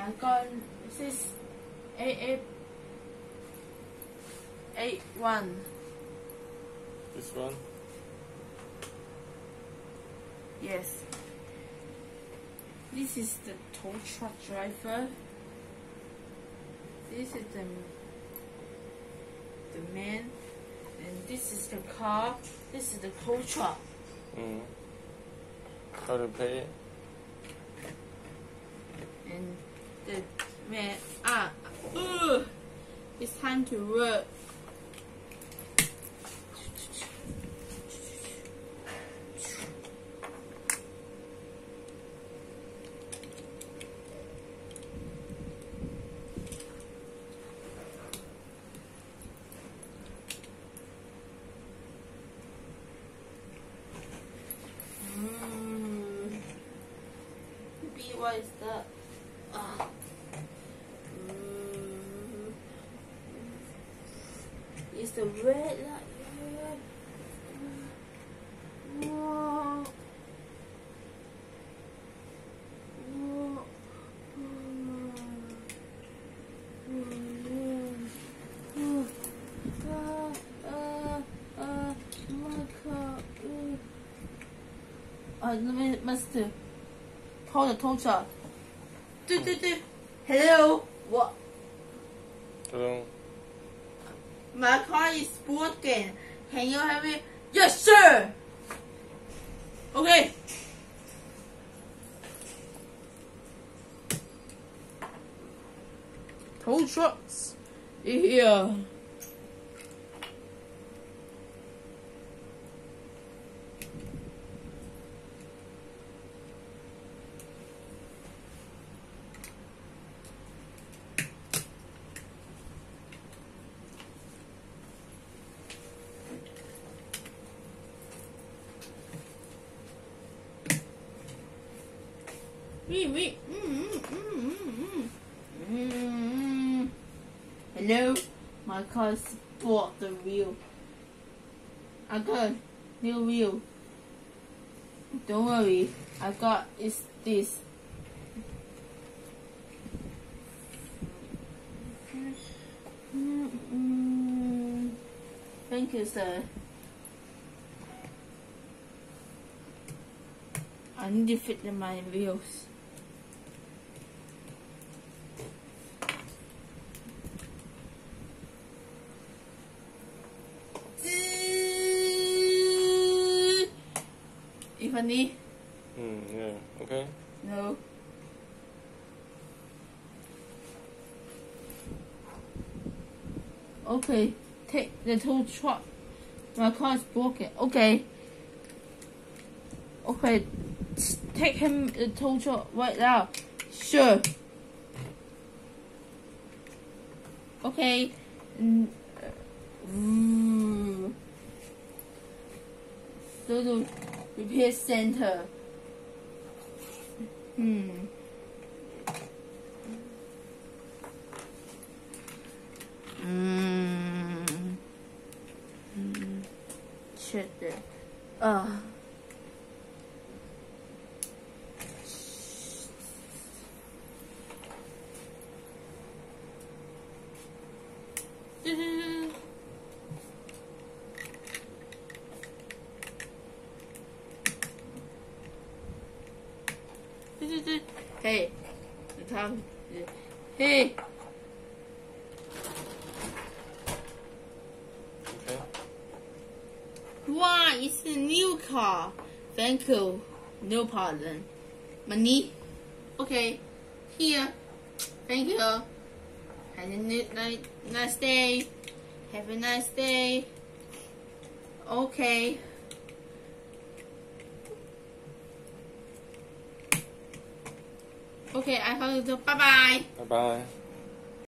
I got 68881. This one? Yes. This is the tow truck driver. This is the man, and this is the car. This is the tow truck. How to pay it? And the man, it's time to work. What is that? It's the red light. Whoa. I must hold the tow truck. Hello. What? Hello. My car is broken. Can you help me? Yes, sir. Okay. Tow trucks here. Wait. Hello, my car spoiled the wheel. I got a new wheel. Don't worry, I got this. Thank you, sir. I need to fit in my wheels. Funny? Yeah, okay. No. Okay, take the tow truck. My car is broken. Okay. Okay, take him the tow truck right now. Sure. Okay. Go to repair center. Check that. Hey, the time. Hey. Okay. Wow, it's a new car. Thank you. No problem. Money? Okay. Here. Thank you. Have a nice day. Have a nice day. Okay. Okay, I have to. Bye bye. Bye bye.